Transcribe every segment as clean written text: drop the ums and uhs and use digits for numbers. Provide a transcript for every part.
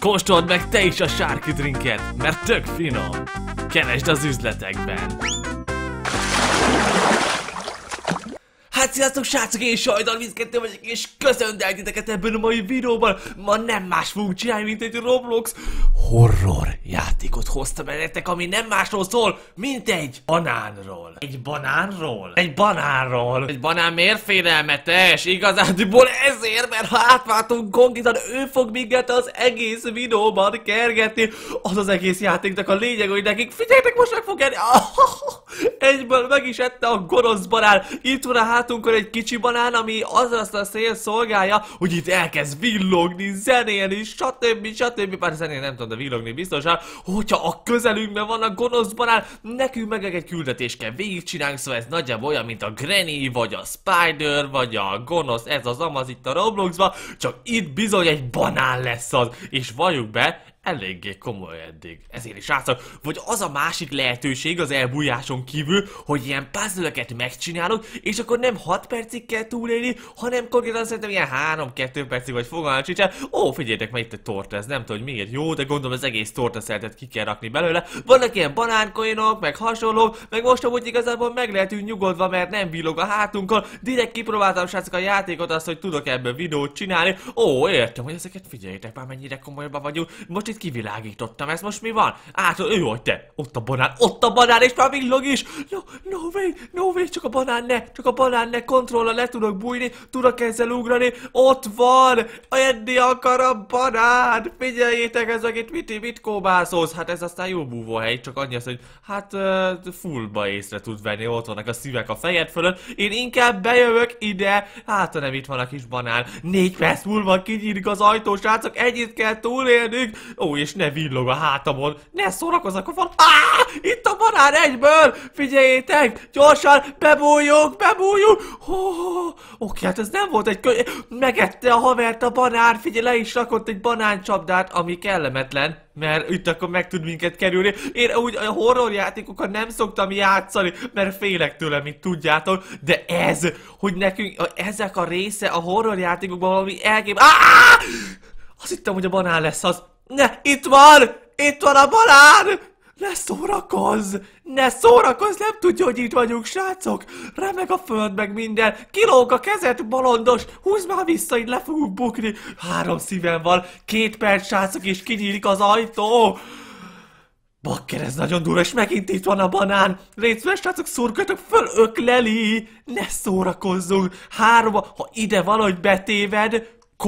Kóstold meg te is a sárki drinket, mert tök finom. Keresd az üzletekben. Hát sziasztok srácok, én Sajdal Víz2 vagyok, és köszöntelek titeket ebben a mai videóban. Ma nem más fogunk csinálni, mint egy Roblox horror játékot hoztam el nektek, ami nem másról szól, mint egy banánról. Egy banánról? Egy banánról. Egy banán miért félelmetes? Igazándiból ezért, mert ha átváltunk konkrétan, ő fog minket az egész videóban kergetni. Az az egész játéknak a lényeg, hogy nekik figyeljetek, most meg fog enni. Egyből meg is ette a gonosz banán. Itt van a hátunkon egy kicsi banán, ami azt a cél szolgálja, hogy itt elkezd villogni, zenélni, stb. Bár zenélni nem tudom, de villogni biztosan. Hogyha a közelünkben van a gonosz banán, nekünk meg egy küldetést kell végigcsinálni, szóval ez nagyjából olyan, mint a Granny, vagy a Spider, vagy a gonosz, ez az amaz itt a Robloxban, csak itt bizony egy banán lesz az, és valljuk be, eléggé komoly eddig. Ezért is srácok, vagy az a másik lehetőség az elbújáson kívül, hogy ilyen puzzle-öket megcsinálok, és akkor nem 6 percig kell túlélni, hanem konkrétan szerintem ilyen 3-2 percig, vagy fogalmam sincsen. Ó, figyeljetek, mert itt egy torta, ez nem tudom, hogy miért jó, de gondolom az egész torta szeretet ki kell rakni belőle. Vannak ilyen banánkoinok, meg hasonlók, meg most amúgy igazából meg lehetünk nyugodva, mert nem villog a hátunkon. Direkt kipróbáltam srácok a játékot, azt, hogy tudok ebből videót csinálni. Ó, értem, hogy ezeket figyeljetek már mennyire komolyban vagyunk. Most itt kivilágítottam, ez most mi van? Ő vagy te, ott a banán, és már villog is. No way, csak a banán ne, kontrollra le tudok bújni, tudok ezzel ugrani, ott van, enni akar a banán, figyeljétek, ezek itt mit kóbászolsz? Hát ez aztán jó búvóhely, csak annyi az, hogy hát fullba észre tud venni, ott vannak a szívek a fejed fölött, én inkább bejövök ide, hát nem itt van a kis banán, 4 perc múlva kinyílik az ajtó, srácok, ennyit kell túlélnünk. Ó, és ne villog a hátamon, ne szórakozzak, hogy van. Itt a banán egyből! Figyeljétek! Gyorsan! Bebújjuk! Oké, hát ez nem volt egy megette a havert a banán, figyelj, le is rakott egy banáncsapdát, ami kellemetlen, mert itt akkor meg tud minket kerülni. Én úgy a horror játékokat nem szoktam játszani, mert félek tőle, mint tudjátok, de ez, hogy nekünk ezek a része a horror játékokban valami azt hittem, hogy a banán lesz az. Ne, itt van a banán! Ne szórakozz, nem tudja, hogy itt vagyunk, srácok! Remeg a föld meg minden, kilóg a kezed, bolondos, húzd már vissza, így le fogunk bukni. 3 szívem van, 2 perc, srácok, és kinyílik az ajtó. Bakker, ez nagyon durva, és megint itt van a banán. Légy szíves, srácok, szurkoljatok föl, ökleli! Ne szórakozzunk! 3, ha ide valahogy betéved,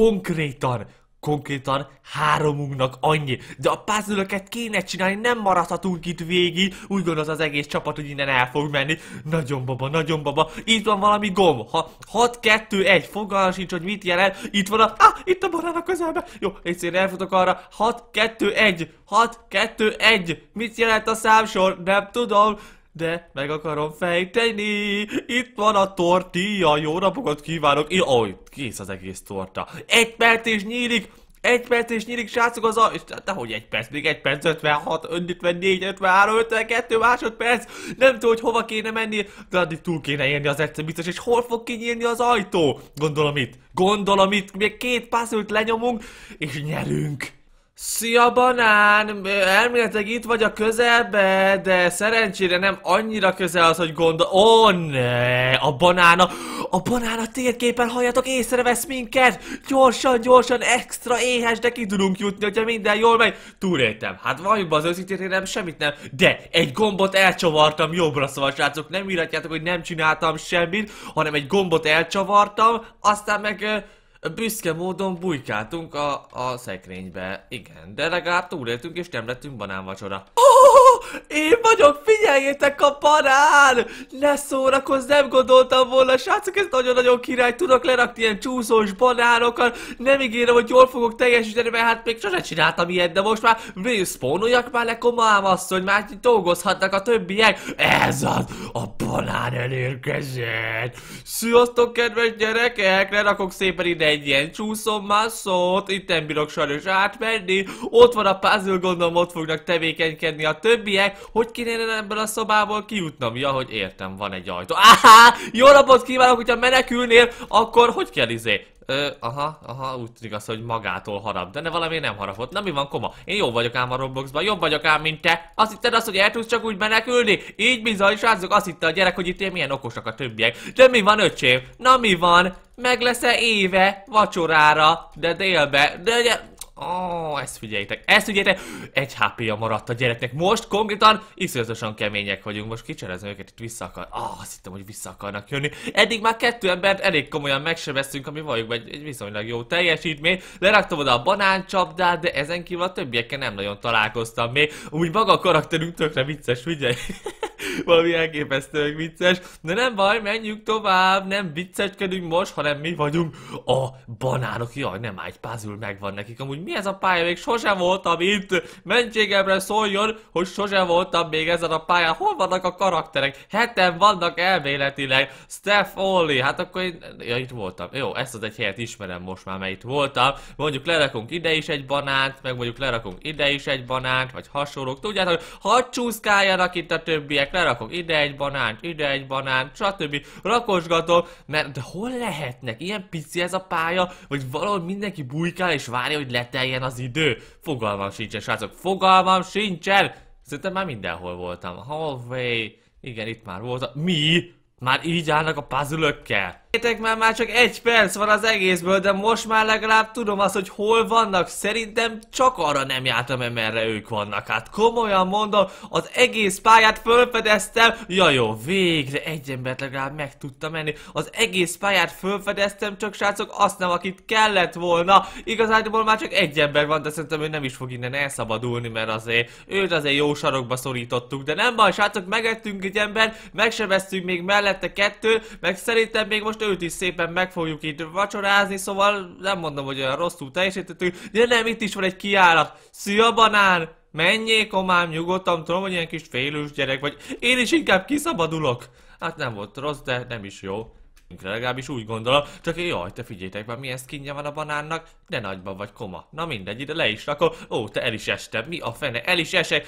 konkrétan 3-unknak annyi. De a puzzle-öket kéne csinálni, nem maradhatunk itt végig. Úgy gondolod az egész csapat, hogy innen el fog menni. Nagyon baba. Itt van valami gomb. 6-2-1. Fogalmam sincs, hogy mit jelent. Itt van itt a banán a közelben. Jó, egyszerűen elfutok arra. 6-2-1. 6-2-1. Mit jelent a számsor? Nem tudom. De meg akarom fejteni. Itt van a tortilla. Jó napokat kívánok. Kész az egész torta. 1 perc és nyílik. 1 perc és nyílik, srácok, dehogy 1 perc, még 1 perc, 56, 54, 53, 52 másodperc. Nem tudom, hogy hova kéne menni, de addig túl kéne érni az egyszer biztos, és hol fog kinyílni az ajtó? Gondolom itt, még 2 puzzle-t lenyomunk, és nyerünk. Szia banán! Elméletileg itt vagy a közelbe, de szerencsére nem annyira közel az, hogy ne! A banána térképen, halljatok, észrevesz minket! Gyorsan, extra éhes, de ki tudunk jutni, hogyha minden jól megy. Túléltem. Hát valljuk be az őszintén, nem semmit nem, de egy gombot elcsavartam jobbra, szóval srácok, nem írhatjátok, hogy nem csináltam semmit, hanem egy gombot elcsavartam, aztán meg büszke módon bujkáltunk a szekrénybe. Igen, de legalább túléltünk és nem lettünk banánvacsora. Én vagyok, figyeljétek, a banán! Ne szórakozz, nem gondoltam volna, srácok, ez nagyon-nagyon király, tudok lerakni ilyen csúszós banánokat, nem ígérem, hogy jól fogok teljesíteni, mert hát még sosem csináltam ilyet, de most már spawnoljak már le, komám asszony, már dolgozhatnak a többiek. Ez az, a banán elérkezett. Sziasztok, kedves gyerekek, lerakok szépen ide egy ilyen csúszom-mászót, itt nem bírok sajnos átmenni, ott van a puzzle, gondolom ott fognak tevékenykedni a többiek. többiek, hogy kéne ebből a szobából kijutnom? Ja, hogy értem, van egy ajtó. Áhá! Jó napot kívánok, hogyha menekülnél, akkor hogy kell aha, úgy tűnik az, hogy magától harap, de ne valami nem harapott. Na mi van, koma? Én jó vagyok ám a Robloxban, jobb vagyok ám, mint te. Azt hitted azt, hogy el tudsz csak úgy menekülni? Így bizony, srácok, azt hitte a gyerek, hogy itt ilyen milyen okosak a többiek. De mi van, öcsém? Na mi van? Meg lesz-e éve vacsorára, de délbe, de ezt figyeljétek, egy HP-ja maradt a gyereknek. Most konkrétan iszonyatosan kemények vagyunk. Most kicserezem őket, itt vissza akar. Azt hittem, hogy vissza akarnak jönni. Eddig már 2 embert elég komolyan megsebeztünk, ami valljuk egy viszonylag jó teljesítmény. Leraktam oda a banáncsapdát, de ezen kívül a többiekkel nem nagyon találkoztam még. Úgy maga a karakterünk tökre vicces, figyelj. Valami elképesztően vicces. De nem baj, menjünk tovább. Nem vicceskedünk most, hanem mi vagyunk a banánok. Jaj, nem áll, egy puzzle megvan nekik. Amúgy mi ez a pálya? Még sosem voltam itt. Mentségemre szóljon, hogy sosem voltam még ezen a pályán. Hol vannak a karakterek? 7-en vannak elméletileg. Steph Ollie. Hát akkor én... Ja, itt voltam. Jó, ezt az egy helyet ismerem most már, mert itt voltam. Mondjuk lerakunk ide is egy banánt, meg mondjuk lerakunk ide is egy banánt, vagy hasonlók. Tudjátok, hogy hadd csúszkáljanak itt a többiek. Lerakok ide egy banánt, stb. Rakosgatom, mert de hol lehetnek? Ilyen pici ez a pálya, vagy valahol mindenki bujkál és várja, hogy leteljen az idő? Fogalmam sincsen, srácok, fogalmam sincsen! Szerintem már mindenhol voltam. Hallway, igen, itt már voltam. Mi? Már így állnak a puzzle-ökkel? Értek, már csak 1 perc van az egészből, de most már legalább tudom azt, hogy hol vannak. Szerintem csak arra nem jártam, merre ők vannak. Hát komolyan mondom, az egész pályát felfedeztem. Ja jó, végre egy embert legalább meg tudtam menni. Az egész pályát felfedeztem, csak srácok, azt nem, akit kellett volna. Igazából már csak 1 ember van, de szerintem ő nem is fog innen elszabadulni, mert azért őt azért jó sarokba szorítottuk. De nem baj, srácok, megettünk egy ember, megsebeztünk még mellette 2, meg szerintem még most őt is szépen meg fogjuk itt vacsorázni, szóval nem mondom, hogy olyan rosszul teljesítettünk, de nem, itt is van egy kijárat. Szia, banán! Menjél, komám, nyugodtan, tudom, hogy ilyen kis félős gyerek vagy. Én is inkább kiszabadulok. Hát nem volt rossz, de nem is jó. Legalábbis úgy gondolom, csak jaj, te figyeljetek már, milyen skinje van a banánnak, de nagyban vagy, koma. Na mindegy, ide le is rakom. Ó, te el is estem, mi a fene, el is esek.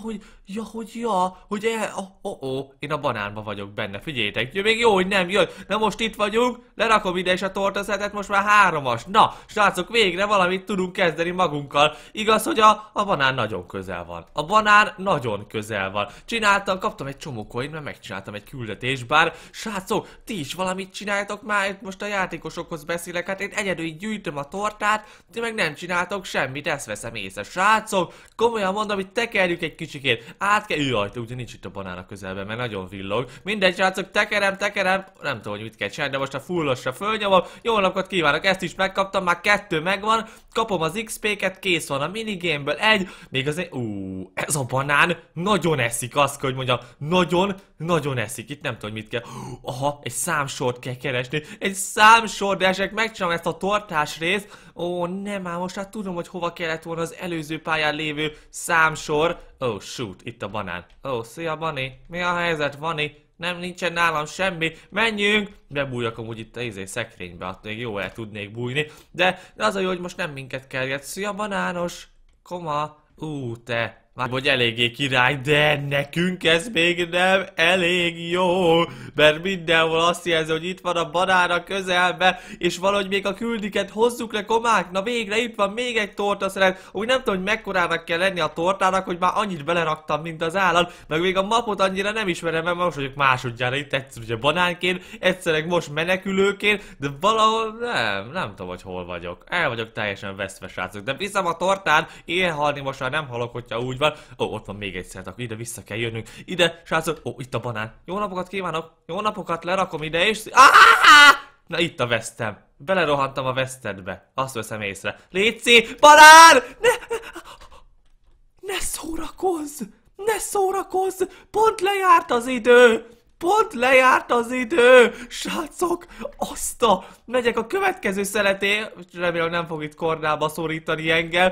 Én a banánban vagyok benne, figyeljetek, még jó, hogy nem jön. Na most itt vagyunk, lerakom ide is a tortaszetet, most már 3-as. Na, srácok, végre valamit tudunk kezdeni magunkkal. Igaz, hogy a banán nagyon közel van. A banán nagyon közel van. Kaptam egy csomó coin, mert megcsináltam egy küldetést, bár srácok, ti is valamit csináltok már, itt most a játékosokhoz beszélek, hát én egyedül így gyűjtöm a tortát, ti meg nem csináltok semmit, ezt veszem észre. Srácok, komolyan mondom, hogy tekerjük egy kicsikét, jaj, ugye nincs itt a banán a közelben, mert nagyon villog. Mindegy, srácok, tekerem, nem tudom, hogy mit kell csinálni, de most a fullosra fölnyomom. Jó napot kívánok, ezt is megkaptam, már 2 megvan, kapom az XP-ket, kész van a minigame-ből 1, még azért, ez a banán nagyon eszik, azt kell, hogy mondjam, nagyon eszik, itt nem tudom, mit kell. Aha, egy számsort kell keresni, egy számsor, de esetleg megcsinálom ezt a tortás részt. Nem, már most hát tudom, hogy hova kellett volna az előző pályán lévő számsor. Shoot, itt a banán. Szia, Bani, mi a helyzet, Bani? Nem, nincsen nálam semmi, menjünk! Bebújjak amúgy itt a szekrénybe, attól még jó el tudnék bújni. De az a jó, hogy most nem minket kerget. Szia, banános! Koma! Te! Vagy eléggé király, de nekünk ez még nem elég jó, mert mindenhol azt jelzi, hogy itt van a banán a közelben, és valahogy még a küldiket hozzuk le, komák. Na végre itt van még egy tortaszeret. Úgy nem tudom, hogy mekkorának kell lenni a tortának, hogy már annyit beleraktam, mint az állat, meg még a mapot annyira nem ismerem, mert most vagyok másodjára itt, egyszer ugye banánként, egyszerűen most menekülőként, de valahol nem tudom, hogy hol vagyok. El vagyok teljesen veszve, srácok, de viszem a tortán, én halni most már nem halok, hogyha úgy van. Ott van még egy szert, akkor ide vissza kell jönnünk. Ide, srácok, itt a banán. Jó napokat kívánok, jó napokat, lerakom ide és... Na itt a vesztem. Belerohantam a vesztedbe. Azt veszem észre. Léci, banán! Ne szórakozz! Ne szórakozz! Pont lejárt az idő! Srácok, megyek a következő szeleté. Remélem nem fog itt kornába szorítani engem.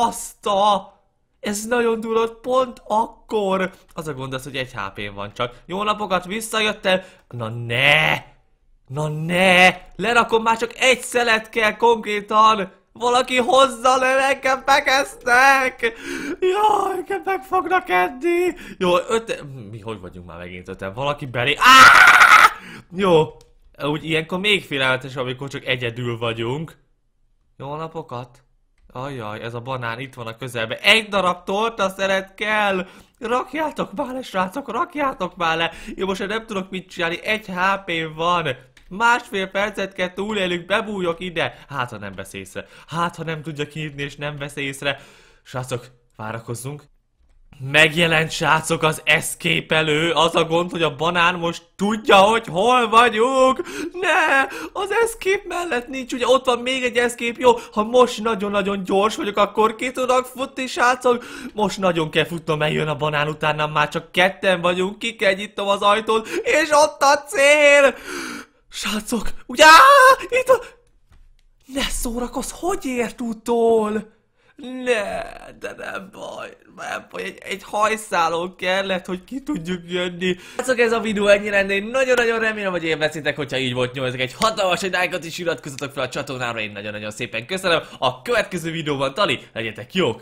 Ez nagyon durva, pont akkor. Az a gond az, hogy 1 HP-n van csak. Jó napokat, visszajöttem. Na ne! Lerakom, már csak 1 szelet kell konkrétan. Valaki hozza le, engem bekezdtek! Jaj, engem meg fognak enni! Jó, mi hogy vagyunk már megint öten? Valaki belé... Jó, úgy ilyenkor még félelmetes, amikor csak egyedül vagyunk. Jó napokat! Ajjaj, ez a banán itt van a közelben. Egy darab torta szeret kell! Rakjátok már le, srácok, rakjátok már le! Én most nem tudok mit csinálni, 1 HP van. 1,5 percet kell túlélünk, bebújok ide. Hát, ha nem vesz észre. Hát, ha nem tudja kinyitni és nem vesz észre. Srácok, várakozzunk. Megjelent, srácok, az escape-elő. Az a gond, hogy a banán most tudja, hogy hol vagyunk. Ne, az escape mellett nincs. Ugye ott van még egy escape. Jó, ha most nagyon-nagyon gyors vagyok, akkor ki tudok futni, srácok. Most nagyon kell futnom, mert jön a banán, utána már csak 2-en vagyunk. Ki kell nyitnom az ajtót, és ott a cél. Srácok, ugye, itt a... Ne szórakozz, hogy ért utol? Ne, de nem baj, egy hajszálon kellett, hogy ki tudjuk jönni. Srácok, ez a videó ennyi lenne, én nagyon-nagyon remélem, hogy élvezitek, hogyha így volt, nyomjatok egy hatalmas like-ot és iratkozzatok fel a csatornára, én nagyon-nagyon szépen köszönöm. A következő videóban, Tali, legyetek jók!